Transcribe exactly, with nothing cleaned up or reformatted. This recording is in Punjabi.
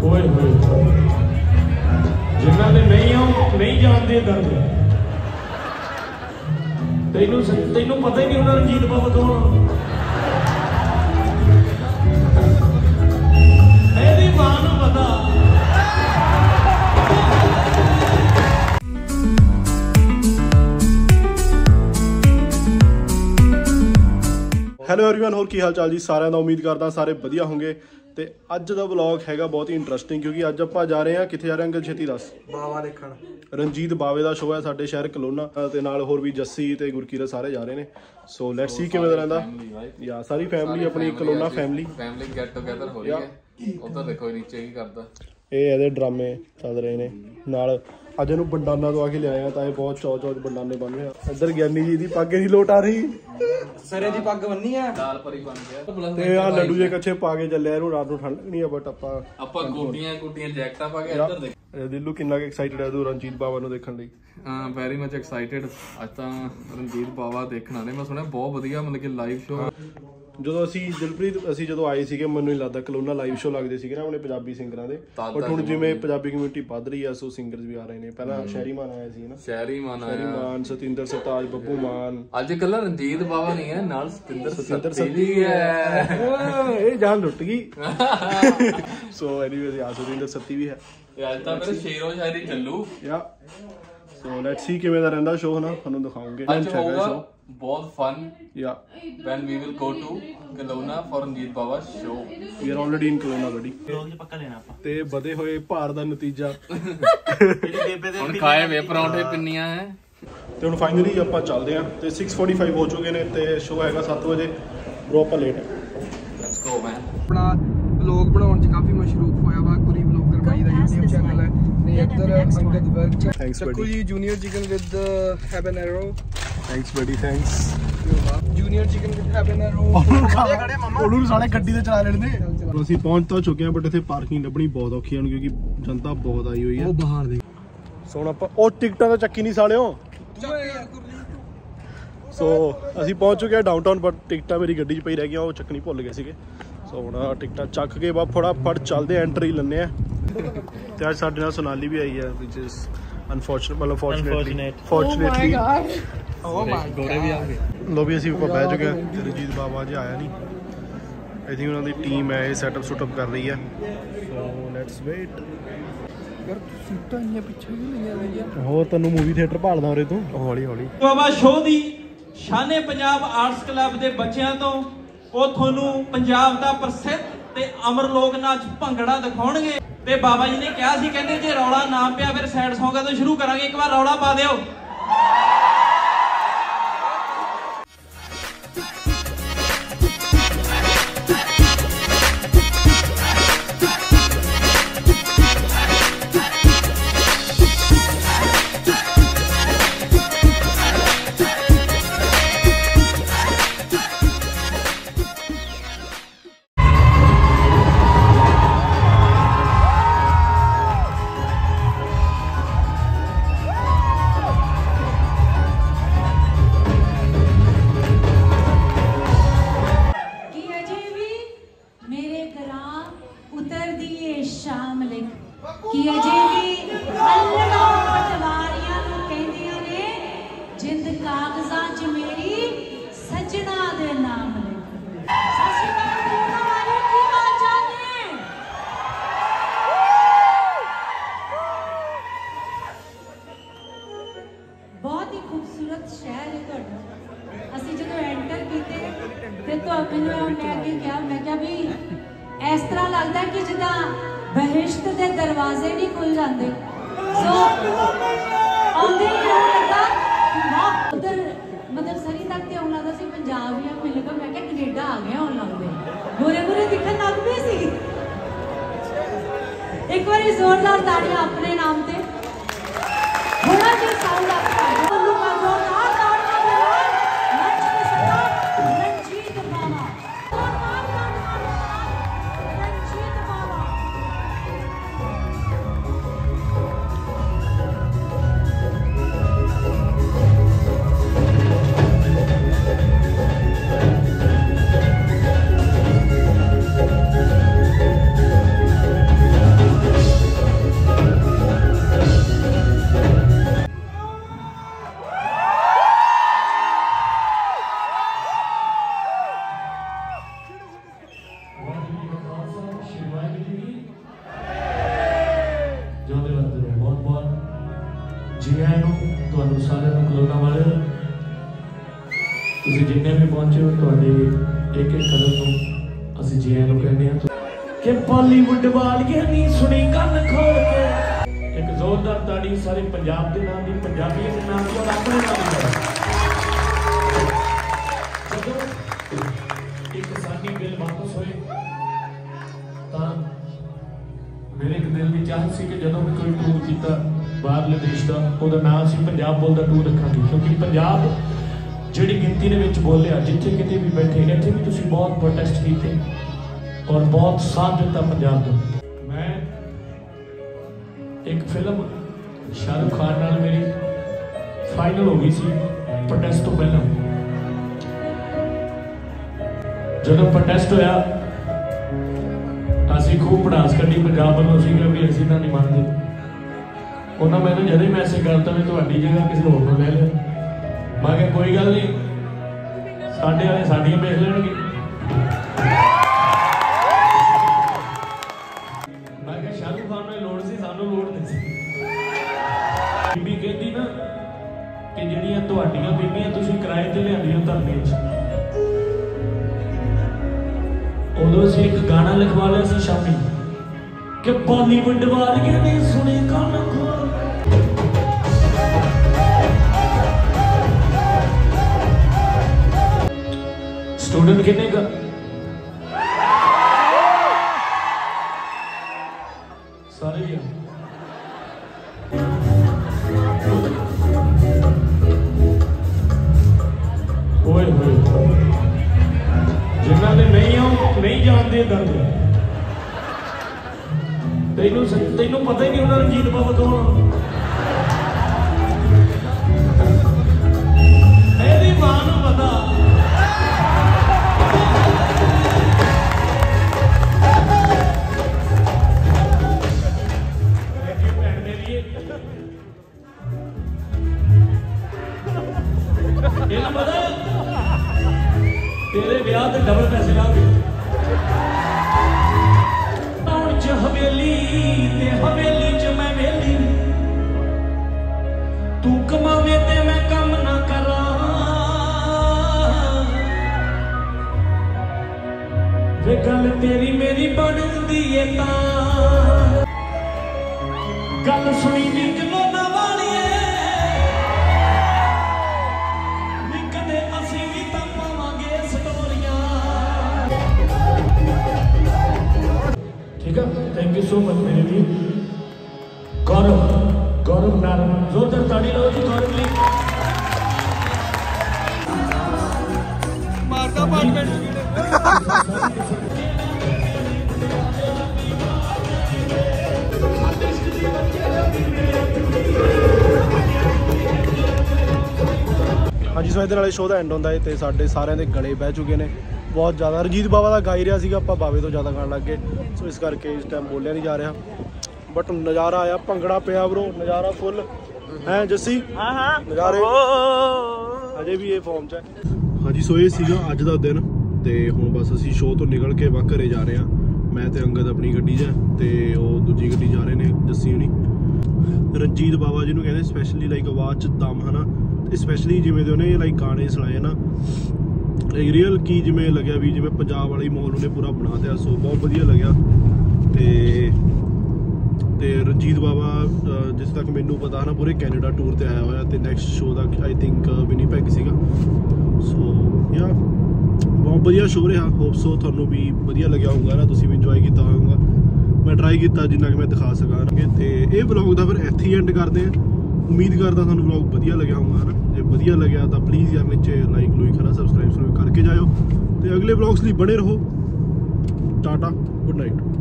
होए होए जिन्होंने नहीं आओ नहीं जानते दर्द तेनू तेनू पता ही नहीं होना रंजीत बाबा कौन मेरी मां नू पता। ਹੈਲੋ एवरीवन होर की हाल चाल जी सारिਆਂ ਦਾ उम्मीद करदा सारे वधिया होंगे। ਤੇ ਅੱਜ ਦਾ ਵਲੌਗ ਹੈਗਾ ਬਹੁਤ ਹੀ ਇੰਟਰਸਟਿੰਗ ਕਿਉਂਕਿ ਅੱਜ ਆਪਾਂ ਜਾ ਰਹੇ ਹਾਂ ਕਿੱਥੇ ਜਾ ਰਹੇ ਹਾਂ ਅੰਕਲ ਛੇਤੀ ਦੱਸ। ਬਾਵਾ ਦੇਖਣ ਰਣਜੀਤ ਬਾਵੇ ਦਾ ਸ਼ੋਅ ਹੈ ਸਾਡੇ ਸ਼ਹਿਰ ਕਲੋਨਾ ਤੇ ਨਾਲ ਹੋਰ ਵੀ ਜੱਸੀ ਤੇ ਗੁਰਕੀਰਤ ਸਾਰੇ ਜਾ ਰਹੇ ਨੇ। ਸੋ ਲੈਟਸ ਸੀ ਕਿਵੇਂ ਦਾ ਰਹਿੰਦਾ ਯਾ ਸਾਰੀ ਫੈਮਿਲੀ ਆਪਣੀ ਕਲੋਨਾ ਫੈਮਿਲੀ ਫੈਮਿਲੀ ਗੈਟ ਟੂਗੇਦਰ ਹੋ ਰਹੀ ਹੈ। ਉਧਰ ਦੇਖੋ ਨੀਚੇ ਕੀ ਕਰਦਾ ਇਹ ਇਹਦੇ ਡਰਾਮੇ ਚੱਲ ਰਹੇ ਨੇ ਨਾਲ ਅੱਜ ਇਹਨੂੰ ਬੰਡਾਨਾ ਤੋਂ ਆ ਕੇ ਲਿਆਇਆ ਤਾਂ ਇਹ ਬਹੁਤ ਚੌ ਚੌ ਬੰਡਾਨੇ ਬਣ ਰਹੇ ਆ। ਇੱਧਰ ਗਿਆਨੀ ਜੀ ਦੀ ਪੱਗ ਦੀ ਲੋਟ ਆ ਰਹੀ ਸਰੇ ਦੀ ਪੱਗ ਬੰਨੀ ਆ ਦਾਲ ਪਰੀ ਬਣ ਗਿਆ ਤੇ ਆ ਲੱਡੂ ਜੇ ਕੱਚੇ ਪਾ ਕੇ ਚੱਲਿਆ ਇਹਨੂੰ ਰਾਤ ਨੂੰ ਠੰਡ ਲੱਗਣੀ ਆ ਬਟ ਆਪਾਂ ਆਪਾਂ ਗੋਡੀਆਂ ਗੋਡੀਆਂ ਜੈਕਟਾਂ ਪਾ ਕੇ ਇੱਧਰ ਦੇਖ ਦਿਲੂ ਕਿੰਨਾ ਕੁ ਐਕਸਾਈਟਡ ਹੈ ਤੂੰ ਰਣਜੀਤ ਬਾਵਾ ਨੂੰ ਦੇਖਣ ਲਈ। ਹਾਂ ਵੈਰੀ ਮਚ ਐਕਸਾਈਟਡ। ਅੱਜ ਤਾਂ ਰਣਜੀਤ ਬਾਵਾ ਦੇਖਣਾ ਨੇ ਮੈਂ ਸੁਣਿਆ ਬਹੁਤ ਵਧੀਆ ਮਤਲਬ ਕਿ ਲਾਈਵ ਸ਼ੋਅ। ਜਦੋਂ ਅਸੀਂ ਦਿਲਪ੍ਰੀਤ ਅਸੀਂ ਜਦੋਂ ਆਏ ਸੀਗੇ ਮੈਨੂੰ ਨਹੀਂ ਲੱਗਦਾ ਕਲੋਨਾ ਲਾਈਵ ਸ਼ੋਅ ਲੱਗਦੇ ਸੀਗੇ ਨਾ ਆਪਣੇ ਪੰਜਾਬੀ ਸਿੰਗਰਾਂ ਦੇ ਬਟ ਹੁਣ ਜਿਵੇਂ ਪੰਜਾਬੀ ਕਮਿਊਨਿਟੀ ਵੱਧ ਰਹੀ ਆ ਸੋ ਸਿੰਗਰਸ ਵੀ ਆ ਰਹੇ ਨੇ। ਪਹਿਲਾਂ ਸ਼ਹਿਰੀ ਮਾਨ ਆਇਆ ਸੀ ਨਾ ਸ਼ਹਿਰੀ ਮਾਨ ਆਇਆ ਮਾਨ ਸਤਿੰਦਰ ਸਰਤਾਜ ਬੱਬੂ ਮਾਨ ਅੱਜ ਕੱਲਾ ਰਣਜੀਤ ਬਾਵਾ ਨਹੀਂ ਹੈ ਨਾਲ ਸਤਿੰਦਰ ਸਤਿੰਦਰ ਸੱਤੀ ਹੈ ਇਹ ਜਾਨ ਲੁੱਟ ਗਈ। ਸੋ ਐਨੀਵੇਜ਼ ਯਾ ਸਤਿੰਦਰ ਸੱਤੀ ਵੀ ਹੈ ਅੱਜ ਤਾਂ ਮੇਰੇ ਸ਼ੇਰੋ ਸ਼ਾਇਰੀ ਚੱਲੂ ਯਾ। ਸੋ ਲੈਟਸ ਸੀ ਕਿਵੇਂ ਦਾ ਰਹਿੰਦਾ ਸ਼ੋਅ ਨਾ ਤੁਹਾਨੂੰ ਦਿਖਾਉਂਗੇ ਅੱਜ ਹੋਊਗਾ ਬਹੁਤ ਫਨ ਯਾ when we will go to Kelowna for Ranjit Bawa show we are already in Kelowna buddy ਲੋਕ ਪੱਕਾ ਲੈਣਾ ਆਪਾਂ ਤੇ ਵਧੇ ਹੋਏ ਭਾਰ ਦਾ ਨਤੀਜਾ ਹੁਣ ਖਾਏ ਵੇ ਪਰੌਂਠੇ ਪਿੰਨੀਆਂ ਹੈ ਤੇ ਹੁਣ ਫਾਈਨਲੀ ਆਪਾਂ ਚੱਲਦੇ ਆਂ ਤੇ ਛੇ ਫੋਰਟੀ-ਫਾਈਵ ਹੋ ਚੁੱਕੇ ਨੇ ਤੇ ਸ਼ੋਅ ਹੈਗਾ ਸੱਤ ਵਜੇ ਬ్రో ਆਪਾਂ ਲੇਟ ਹੈ। Let's go man. ਆਪਣਾ ਵਲੌਗ ਬਣਾਉਣ ਚ ਕਾਫੀ ਮਸ਼ਰੂਫ ਹੋਇਆ ਵਾ ਕੁਰੀ ਵਲੌਗਰ ਬਾਈ ਦਾ YouTube ਚੈਨਲ ਹੈ ਤੇ ਇੱਧਰ ਅੰਗਦ ਵਰਕ ਥੈਂਕਸ ਚੱਕੂ ਜੀ junior chicken with habanero thanks ਬੜੀ thanks junior chicken with habanero ਉਹਨੂੰ ਸਾਲੇ ਗੱਡੀ ਤੇ ਚਲਾ ਲੈਣ ਦੇ। ਅਸੀਂ ਪਹੁੰਚ ਤਾਂ ਚੁੱਕੇ ਹਾਂ ਬਟ ਇੱਥੇ ਪਾਰਕਿੰਗ ਲੱਭਣੀ ਬਹੁਤ ਔਖੀ ਹੈ ਕਿਉਂਕਿ ਜਨਤਾ ਬਹੁਤ ਆਈ ਹੋਈ ਹੈ। ਉਹ ਬਾਹਰ ਦੇ ਸੋ ਹੁਣ ਆਪਾਂ ਉਹ ਟਿਕਟਾਂ ਤਾਂ ਚੱਕੀ ਨਹੀਂ ਸਾਲਿਓ। ਸੋ ਅਸੀਂ ਪਹੁੰਚ ਚੁੱਕੇ ਹਾਂ ਡਾਊਨਟਾਊਨ ਬਟ ਟਿਕਟਾਂ ਮੇਰੀ ਗੱਡੀ 'ਚ ਪਈ ਰਹਿ ਗਈਆਂ ਉਹ ਚੱਕਣੀ ਭੁੱਲ ਗਏ ਸੀਗੇ। ਸੋ ਹੁਣ ਟਿਕਟਾਂ ਚੱਕ ਕੇ ਬਾ ਫਟਾਫਟ ਚੱਲਦੇ ਐਂਟਰੀ ਲੈਂਦੇ ਆ। ਤੇ ਅੱਜ ਸਾਡੇ ਨਾਲ ਸੋਨਾਲੀ ਵੀ ਆਈ ਹੈ ਵਿਚ ਇਜ਼ ਅਨਫੋਰਚੂਨੇਟ ਮਤਲਬ fortunately fortunately oh my god ਵੀ ਆ ਗਏ। ਲੋ ਵੀ ਅਸੀਂ ਉੱਪਰ ਬਹਿ ਚੁੱਕੇ ਹਾਂ ਤੇ ਰਣਜੀਤ ਬਾਵਾ ਜੀ ਆਇਆ ਨਹੀਂ। ਆਈ ਥਿੰਕ ਉਹਨਾਂ ਦੀ ਟੀਮ ਹੈ ਇਹ ਸੈਟਅਪ ਸੁਟਅਪ ਕਰ ਰਹੀ ਹੈ। So let's wait. ਯਾਰ ਸੀਟਾਂ ਇੰਨੀਆਂ ਪਿੱਛੇ ਵੀ ਲਈਆਂ ਹੋਈਆਂ ਹੋਰ ਤੈਨੂੰ ਮੂਵੀ ਥੀਏਟਰ ਭਾਲਦਾ ਉਰੇ ਤੂੰ ਹੌਲੀ ਹੌਲੀ। ਬਾਬਾ ਸ਼ੋਅ ਦੀ ਸ਼ਾਨੇ ਪੰਜਾਬ ਆਰਟਸ ਕਲੱਬ ਦੇ ਬੱਚਿਆਂ ਤੋਂ ਉਹ ਤੁਹਾਨੂੰ ਪੰਜਾਬ ਦਾ ਪ੍ਰਸਿੱਧ ਤੇ ਅਮਰ ਲੋਕ ਨਾਚ ਭੰਗੜਾ ਦਿਖਾਉਣਗੇ ਤੇ ਬਾਬਾ ਜੀ ਨੇ ਕਿਹਾ ਸੀ ਕਹਿੰਦੇ ਜੇ ਰੌਲਾ ਨਾ ਪਿਆ ਫਿਰ ਸੈਡ ਸੌਂਗਾਂ ਤੋਂ ਸ਼ੁਰੂ ਕਰਾਂਗੇ। ਇੱਕ ਵਾਰ ਰੌਲਾ ਪਾ ਦਿਓ। बहुत ही खूबसूरत शहर है ਤੁਹਾਡਾ। ਅਸੀਂ ਜਦੋਂ ਐਂਟਰ ਕੀਤੇ ਤੇ ਤੁਹਾਨੂੰ ਮੈਂ ਅੱਗੇ ਕਿਹਾ ਮੈਂ ਕਿਹਾ ਵੀ ਇਸ ਤਰ੍ਹਾਂ ਲੱਗਦਾ ਕਿ ਜਿੱਦਾਂ ਬਹਿਸ਼ਤ ਦੇ ਦਰਵਾਜ਼ੇ ਨਹੀਂ ਖੁੱਲ ਜਾਂਦੇ। ਸੋ ਆਉਂਦੇ ਹੀ ਲੱਗਾ ਵਾਹ ਉਧਰ ਮਤਲਬ ਸਰੀ ਤੱਕ ਤੇ ਆਉਣ ਲੱਗਦਾ ਸੀ ਪੰਜਾਬ ਹੀ ਮੈਨੂੰ ਲੱਗਾ ਮੈਂ ਕਿਹਾ ਕੈਨੇਡਾ ਆ ਗਿਆ ਆਉਣ ਲੱਗਦੇ ਗੋਰੇ ਗੋਰੇ ਦਿਖਣ ਲੱਗ ਪਏ ਸੀ। ਇੱਕ ਵਾਰੀ ਜ਼ੋਰਦਾਰ ਤਾੜੀਆਂ ਆਪਣੇ ਨਾਮ ਤੇ ਥੋੜਾ ਜਿਹਾ ਸਾਊਂਡ ਆਪਣਾ श्री वाहिगुरू जी की जोदे वरदे रहो। बहुत बहुत जी आया नूं तुहानूं सारिआं नूं कोरोना वाले तुसीं जिन्ने भी पहुंचे हो तुहाडे एक एक कदम नूं असीं जी आया नूं कहने आ कि बॉलीवुड वालियां नहीं सुनी गल खोल के एक जोरदार ताड़ी सारे पंजाब के नाम की पंजाबियों के नाम की और अपने नाम की जब एक किसानी बिल वापस होए तो मेरे एक दिल की चाहत सी कि जदों भी कोई टूर किया बाहरले देश का ਉਹਦਾ नाम सी पंजाब बोलदा टूर रखांगे क्योंकि पंजाब जिहड़ी गिनती दे विच बोलिया जिथे किते भी बैठे इत्थे भी तुसीं बहुत प्रोटेस्ट कीते और बहुत साथ दिता पंजाब को। मैं एक फिल्म शाहरुख खान नाल मेरी फाइनल हो गई सी प्रोटेस्ट तो पहला। जदों प्रोटेस्ट होया असीं खूब पड़ास कड्डी पंजाब वालों असीं कहा भी असीं तां नहीं मानदे। उन्होंने मैंने जद ही मैसेज करता भी तुहाडी जगह किसी होर नूं ले लिया। मैं कहा कोई गल नहीं साडे वाले साडियां वेख लेणगे। मैं कहा शाहरुख खान नूं लोड़ सी सानूं लोड़ नहीं सी। बीबी कहती ना कि जिहड़ियां तुहाडियां बीबियां तुसीं किराए ते लिआंदियां धरने च उदों असीं एक गाना लिखवा लिया सी शामी कि बॉलीवुड वालियां ने सुने कान खोल। स्टूडेंट कितने का सारे ही होए होए जिन्हों ने नहीं आओ नहीं जानते दर्द तेनू तेनू पता ही नहीं होना रंजीत बाबा कौन मेरी मां नूं पता पता तेरे ब्याह ते डबल पैसे लागे हवेली ते हवेली च मैं वेली तू कमावे ते मैं कम ना करा वे गल तेरी मेरी बनदी है तां गल सुनी दी जलोना वालिए नी कदे असीं भी तां पावांगे स्टोरियां। ठीक है थैंक यू सो मच मेरे लिए गौरव गौरव नारायण जोरदार ताड़ी लो जी गौरव लिए मारता पांच मिनट हाँ जी सो ਇਹਦੇ ਨਾਲੇ ਸ਼ੋਅ ਦਾ ਐਂਡ ਹੁੰਦਾ ਹੈ ਤੇ ਸਾਡੇ ਸਾਰਿਆਂ ਦੇ ਗਲੇ ਬਹਿ ਚੁੱਕੇ ਨੇ ਬਹੁਤ ਜ਼ਿਆਦਾ। ਰਣਜੀਤ ਬਾਵਾ ਦਾ ਗਾ ਹੀ ਰਿਹਾ ਸੀਗਾ ਆਪਾਂ ਬਾਵੇ ਤੋਂ ਜ਼ਿਆਦਾ ਗਾਣ ਲੱਗ ਗਏ ਸੋ ਇਸ ਕਰਕੇ ਇਸ ਟਾਈਮ ਬੋਲਿਆ ਨਹੀਂ ਜਾ ਰਿਹਾ ਬਟ ਨਜ਼ਾਰਾ ਆਇਆ ਭੰਗੜਾ ਪਿਆ ਬਰੋ ਨਜ਼ਾਰਾ ਫੁੱਲ ਹੈ ਜੱਸੀ ਹਾਂ ਹਾਂ ਨਜ਼ਾਰੇ ਅਜੇ ਵੀ ਇਹ ਫਾਰਮ 'ਚ ਹੈ। ਹਾਂਜੀ ਸੋ ਇਹ ਸੀਗਾ ਅੱਜ ਦਾ ਦਿਨ ਤੇ ਹੁਣ ਬਸ ਅਸੀਂ ਸ਼ੋਅ ਤੋਂ ਨਿਕਲ ਕੇ ਵਾ ਘਰੇ ਜਾ ਰਹੇ ਹਾਂ। ਮੈਂ ਤੇ ਅੰਗਦ ਆਪਣੀ ਗੱਡੀ 'ਚ ਤੇ ਉਹ ਦੂਜੀ ਗੱਡੀ ਜਾ ਰਹੇ ਨੇ ਜੱਸੀ ਹੁਣੀ। ਰਣਜੀਤ ਬਾਵਾ ਜਿਹਨੂੰ ਕਹਿੰਦੇ ਸਪੈਸ਼ਲੀ ਲਾਈਕ ਆਵਾਜ਼ 'ਚ ਦਮ ਹੈ ਨਾ ਸਪੈਸ਼ਲੀ ਜਿਵੇਂ ਦੇ ਉਹਨੇ ਲਾਈਕ ਗਾਣੇ ਸੁਣਾਏ ਨਾ ਰੀਅਲ ਕੀ ਜਿਵੇਂ ਲੱਗਿਆ ਵੀ ਜਿਵੇਂ ਪੰਜਾਬ ਵਾਲੀ ਮਾਹੌਲ ਉਹਨੇ ਪੂਰਾ ਬਣਾ ਦਿਆ ਸੋ ਬਹੁਤ ਵਧੀਆ ਲੱਗਿਆ। ਤੇ ਤੇ ਰਣਜੀਤ ਬਾਵਾ ਜਿਸ ਤੱਕ ਮੈਨੂੰ ਪਤਾ ਨਾ ਪੂਰੇ ਕੈਨੇਡਾ ਟੂਰ ਤੇ ਆਇਆ ਹੋਇਆ ਤੇ ਨੈਕਸਟ ਸ਼ੋਅ ਦਾ ਆਈ ਥਿੰਕ ਵਿਨੀਪੈਗ ਸੀਗਾ ਸੋ ਯਾ ਬਹੁਤ ਵਧੀਆ ਸ਼ੋਅ ਰਿਹਾ। ਹੋਪ ਸੋ ਤੁਹਾਨੂੰ ਵੀ ਵਧੀਆ ਲੱਗਿਆ ਹੋਊਗਾ ਨਾ ਤੁਸੀਂ ਵੀ ਇੰਜੋਏ ਕੀਤਾ ਹੋਊਗਾ। ਮੈਂ ਟਰਾਈ ਕੀਤਾ ਜਿੰਨਾ ਕਿ ਮੈਂ ਦਿਖਾ ਸਕਾਂ ਤੇ ਇਹ ਵਲੌਗ ਦਾ ਫਿਰ ਇੱਥੇ ਹੀ ਐਂਡ ਕਰਦੇ ਹਾਂ। ਉਮੀਦ ਕਰਦਾ ਤੁਹਾਨੂੰ ਵਲੌਗ ਵਧੀਆ ਲੱਗਿਆ ਹੋਊਗਾ ਹੈ ਨਾ ਜੇ ਵਧੀਆ ਲੱਗਿਆ ਤਾਂ ਪਲੀਜ਼ ਯਾਰ ਨੀਚੇ ਲਾਈਕ ਲੂਈਕ ਹੈ ਨਾ ਸਬਸਕ੍ਰਾਈਬ ਕਰਕੇ ਜਾਇਓ ਤੇ ਅਗਲੇ ਵਲੌਗਸ ਲਈ ਬਣੇ ਰਹੋ। Tata good night.